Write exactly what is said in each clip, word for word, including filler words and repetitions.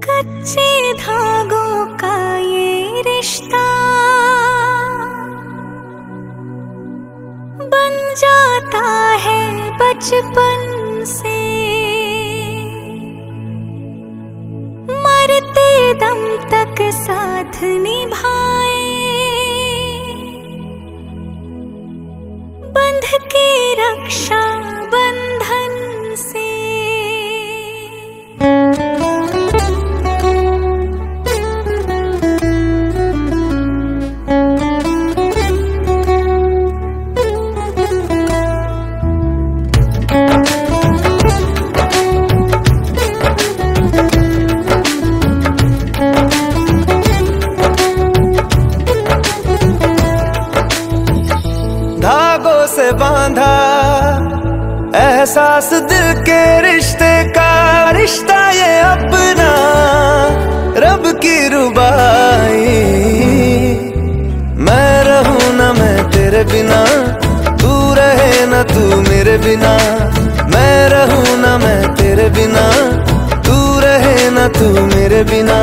कच्चे धागों का ये रिश्ता बन जाता है बचपन से, मरते दम तक साथ निभाए, बंध के रक्षा बंधन से। धागों से बांधा एहसास दिल के रिश्ते का, रिश्ता ये अपना रब की रुबाई। मैं रहूं ना मैं तेरे बिना, तू रहे ना तू मेरे बिना। मैं रहूं ना मैं तेरे बिना, तू रहे ना तू मेरे बिना।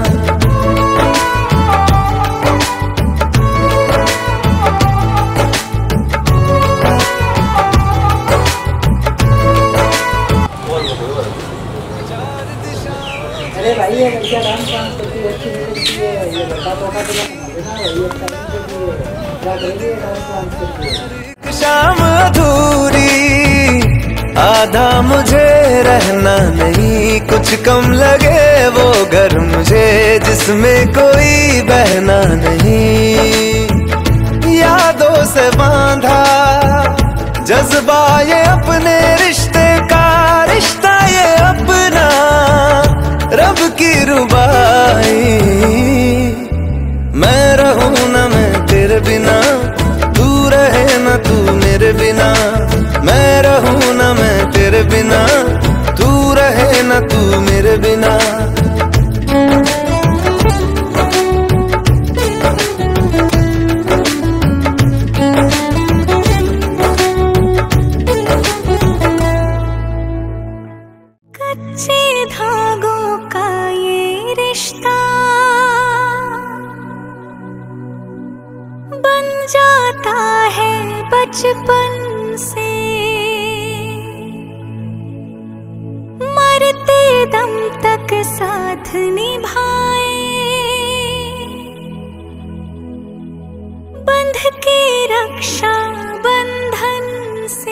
अरे भाई ये लड़कियां डांस डांस करती है, अच्छी लगती है, ये लड़का मौका दिला देना, ये अच्छा नहीं करती है, क्या करेंगे डांस डांस करती है। शाम अधूरी आधा मुझे रहना नहीं, कुछ कम लगे वो घर मुझे जिसमें कोई बहना नहीं। यादों से बांधा जज्बा ये अपने रिश्ते का, रिश्ता ये अपना रब की रुबाई। मैं रहूं ना मैं तेरे बिना, तू रहे ना तू मेरे बिना। मैं रहूं ना मैं तेरे बिना, तू रहे ना तू मेरे बिना। कच्चे धागों का ये रिश्ता बन जाता है बचपन से, मरते दम तक साथ निभाए, बंध के रक्षा बंधन से।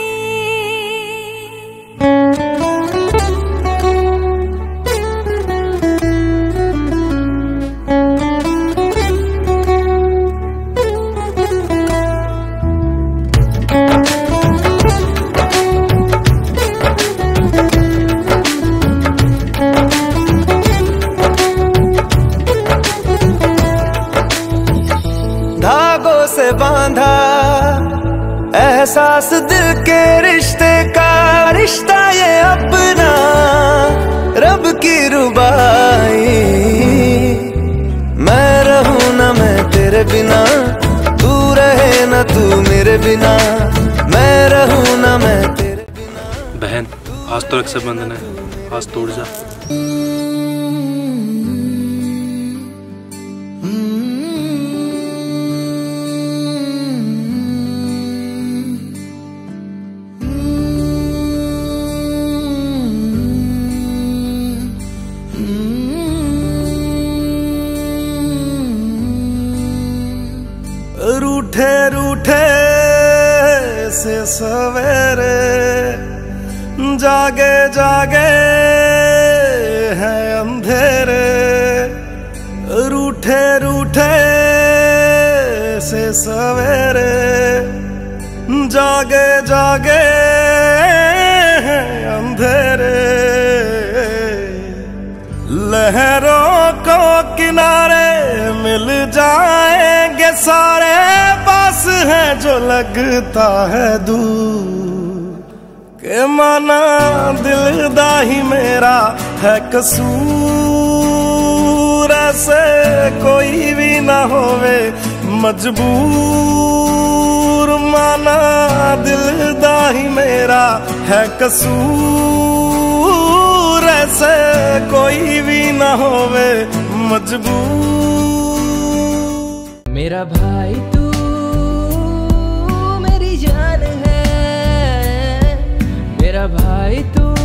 धागों से बांधा एहसास दिल के रिश्ते का, रिश्ता ये अपना रब की रुबाई। मैं रहूं ना मैं तेरे बिना, तू रहे ना तू मेरे बिना। मैं रहूं ना मैं तेरे बिना। बहन आज तो रक्षाबंधन है, आज तोड़ जा। रूठे रूठे से सवेरे, जागे जागे हैं अंधेरे। रूठे रूठे से सवेरे, जागे जागे हैं अंधेरे। लहरों को किनारे मिल जाएंगे सारे, पास है जो लगता है दूर। के माना दिलदा ही मेरा है कसूर, ऐसे कोई भी ना होवे मजबूर। माना दिलदा ही मेरा है कसूर, से कोई भी ना होवे मजबूर। मेरा भाई तू मेरी जान है, मेरा भाई तू